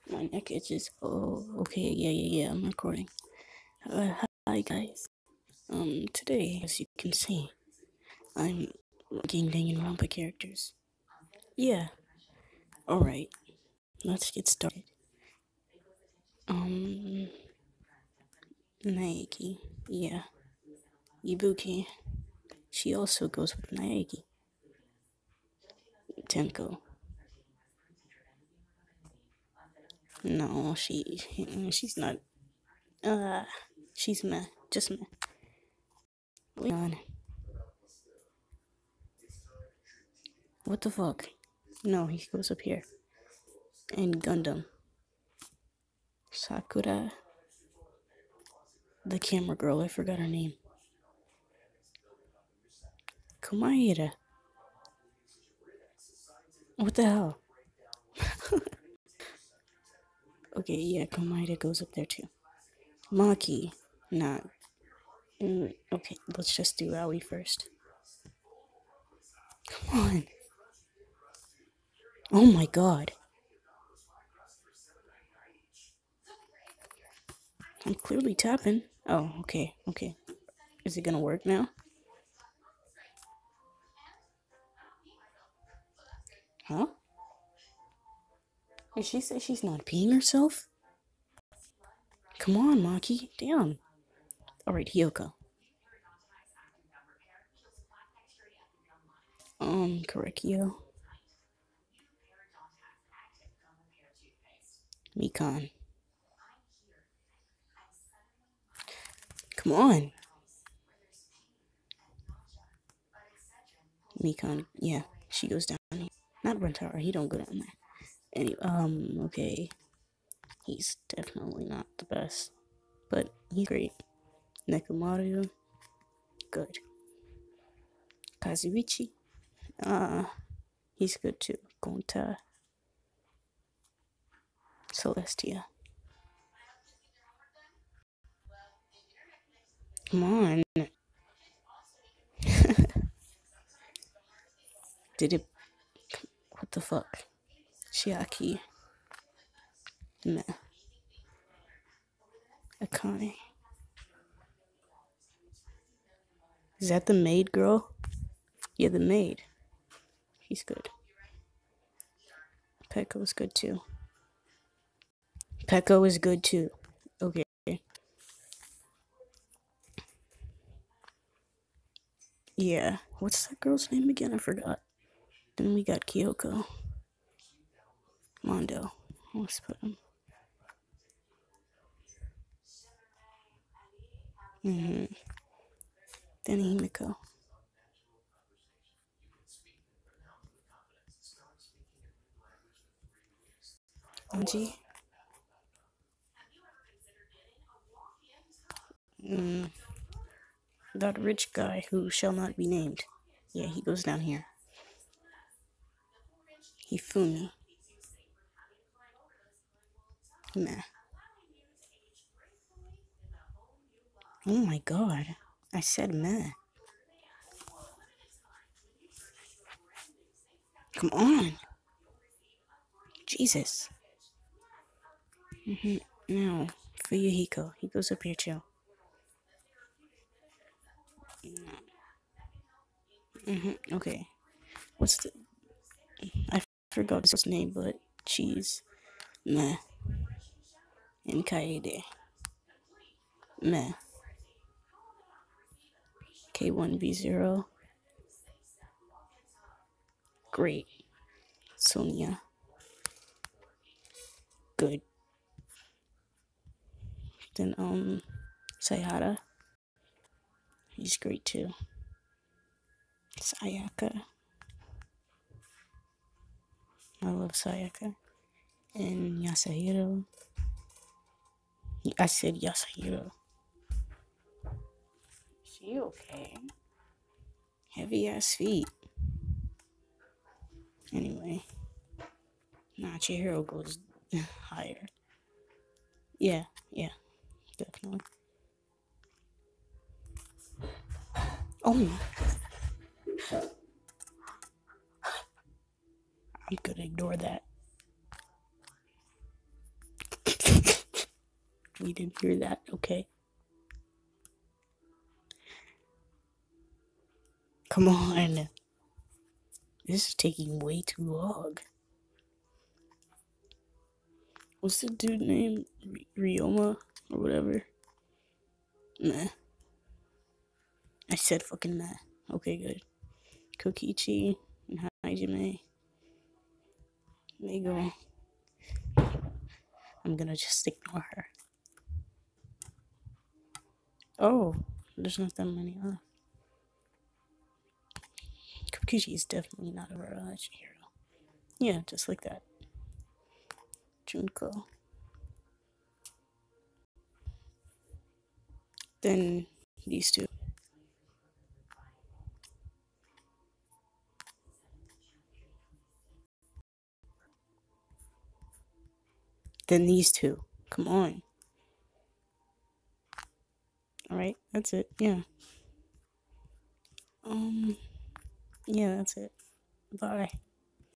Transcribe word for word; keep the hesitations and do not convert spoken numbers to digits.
My neck itches. Oh, okay, yeah, yeah, yeah, I'm recording. Uh, hi, guys. Um, today, as you can see, I'm making Danganronpa characters. Yeah, alright, let's get started. Um, Naegi, yeah. Ibuki, she also goes with Naegi. Tenko. No, she, she's not, uh, she's meh, just meh. Leon. What the fuck? No, he goes up here. And Gundam. Sakura. The camera girl, I forgot her name. Kumaira. What the hell? Okay, yeah, Kumaira goes up there too. Maki. Nah. Mm, okay, let's just do Aoi first. Come on. Oh my god. I'm clearly tapping. Oh, okay, okay. Is it gonna work now? Huh? Did she say she's not peeing herself? Come on, Maki. Damn. Alright, Hyoko. Um, Korekio. Mikan. Come on. Mikan, yeah, she goes down here. Not Rentaro, he don't go down there. Anyway, um, okay. He's definitely not the best, but he's great. Nekomaru, good. Kazuichi, uh, he's good too. Gonta, Celestia. Come on. Did it? What the fuck? Chiaki. Meh. Akane. Is that the maid girl? Yeah, the maid. He's good. Pekko is good too. Pekko is good too. Okay. Yeah. What's that girl's name again? I forgot. Then we got Kyoko. Mondo. Let's put him. Mm-hmm. Then Himiko. Anji. Mm. That rich guy who shall not be named. Yeah, he goes down here. Hifumi. Meh. Oh my god. I said meh. Come on. Jesus. Mm-hmm. Now, Fuyuhiko. He goes up here too. Mm-hmm. Okay. What's the... I forgot his name, but she's meh. And Kaede. Meh. K one B zero. Great. Sonia. Good. Then, um, Sayada. He's great too. Sayaka. I love Sayaka. And Yasuhiro. I said Yasuhiro. Is she okay? Heavy ass feet. Anyway. Nah, Chihiro goes higher. Yeah, yeah, definitely. Oh, I'm gonna ignore that. We didn't hear that, okay? Come on. This is taking way too long. What's the dude name? R- Ryoma? Or whatever? Nah. I said fucking nah. Okay, good. Kokichi and Hajime. There you go. I'm gonna just ignore her. Oh, there's not that many left. Kokichi is definitely not a Rarachi hero. Yeah, just like that. Junko. Then these two. Then these two. Come on. Alright, that's it. Yeah. Um, yeah, that's it. Bye.